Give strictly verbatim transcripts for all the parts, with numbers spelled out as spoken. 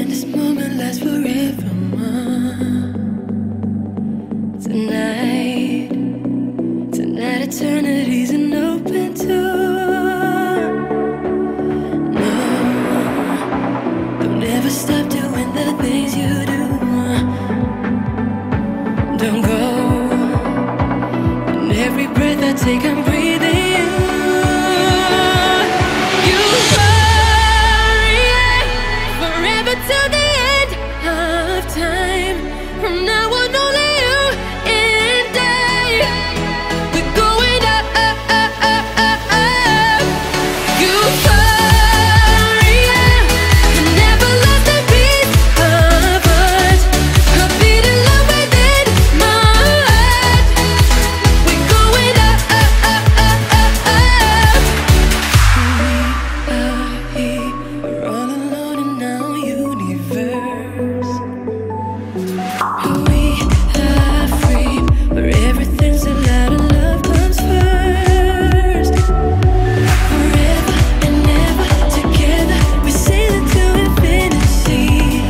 and this moment lasts forever. Tonight, tonight eternity's an open door. No, don't ever stop doing the things you do. Don't go, and every breath I take I'm breathing you. You hurry forever till the end of time. From now on only you and I. We're going up, up, up, up, up, up. You hurry and never lost a piece of us. A beating love within my heart. We're going up, up, up, up, up, up. We are here, we're all alone in our universe. We are free, where everything's allowed and love comes first. Forever and ever together, we're sailing to infinity.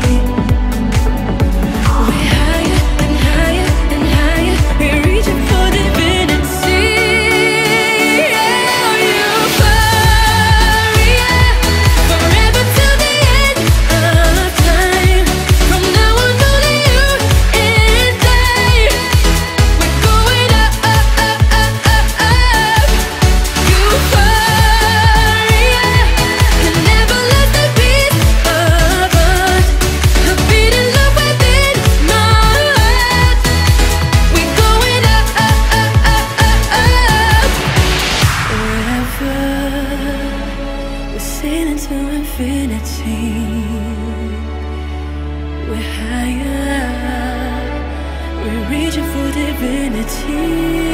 We're higher and higher and higher, we're reaching for divinity. Oh, you hurry forever till the end of time. From now on only you and I. We're going up, up, up, up, up, up. You hurry and never lost a piece of us. A beating love within my heart. We're going up, up, up, up, up, up. Forever, we're sailing to infinity. We're higher, we're reaching for divinity.